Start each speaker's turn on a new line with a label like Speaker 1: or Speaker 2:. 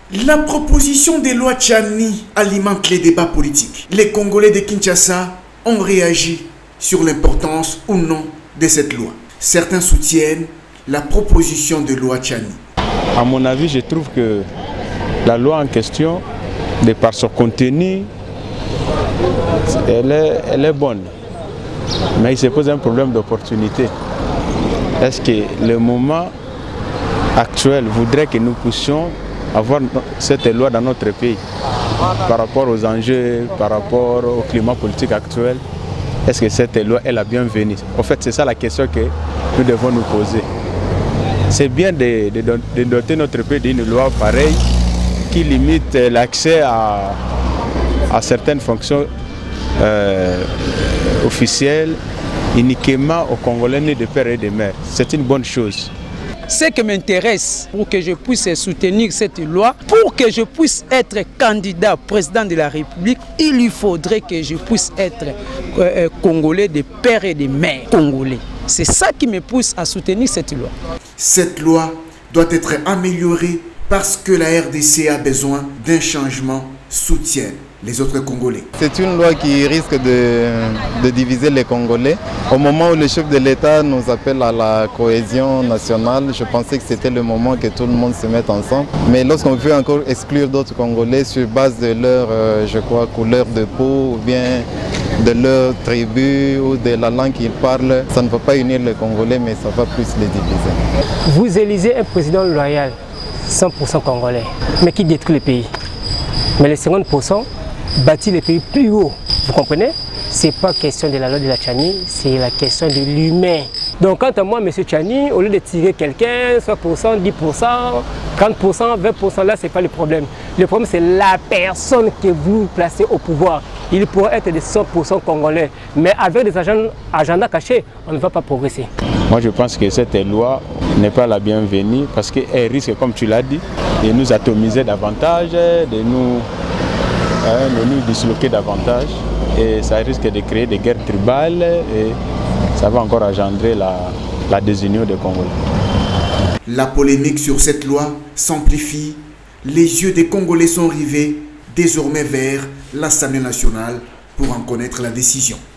Speaker 1: La proposition des lois Tchani alimente les débats politiques. Les Congolais de Kinshasa ont réagi sur l'importance ou non de cette loi. Certains soutiennent la proposition de loi Tchani.
Speaker 2: À mon avis, je trouve que la loi en question, de par son contenu, elle est bonne. Mais il se pose un problème d'opportunité. Est-ce que le moment actuel voudrait que nous puissions avoir cette loi dans notre pays par rapport aux enjeux, par rapport au climat politique actuel? Est-ce que cette loi est la bienvenue? En fait, c'est ça la question que nous devons nous poser. C'est bien de doter notre pays d'une loi pareille qui limite l'accès à certaines fonctions officielles uniquement aux Congolais nés de père et de mère. C'est une bonne chose.
Speaker 3: Ce qui m'intéresse pour que je puisse soutenir cette loi, pour que je puisse être candidat président de la République, il lui faudrait que je puisse être Congolais de père et de mère congolais. C'est ça qui me pousse à soutenir cette loi. Cette loi
Speaker 1: doit être améliorée parce que la RDC a besoin d'un changement, soutiennent les autres Congolais.
Speaker 4: C'est une loi qui risque de diviser les Congolais. Au moment où le chef de l'État nous appelle à la cohésion nationale, je pensais que c'était le moment que tout le monde se mette ensemble. Mais lorsqu'on veut encore exclure d'autres Congolais sur base de leur, je crois, couleur de peau ou bien de leur tribu ou de la langue qu'ils parlent, ça ne va pas unir les Congolais, mais ça va plus les diviser.
Speaker 5: Vous élisez un président loyal, 100% congolais, mais qui détruit le pays. Mais les 50% bâtit le pays plus haut. Vous comprenez? Ce n'est pas question de la loi de la Tchani, c'est la question de l'humain. Donc quant à moi, M. Tchani, au lieu de tirer quelqu'un, 100%, 10%, 30%, 20%, là, ce n'est pas le problème. Le problème, c'est la personne que vous placez au pouvoir. Il pourrait être de 100% congolais, mais avec des agendas cachés, on ne va pas progresser.
Speaker 2: Moi, je pense que cette loi n'est pas la bienvenue parce qu'elle risque, comme tu l'as dit, de nous atomiser davantage, de nous disloquer davantage. Et ça risque de créer des guerres tribales et ça va encore engendrer la désunion des Congolais.
Speaker 1: La polémique sur cette loi s'amplifie. Les yeux des Congolais sont rivés désormais vers l'Assemblée nationale pour en connaître la décision.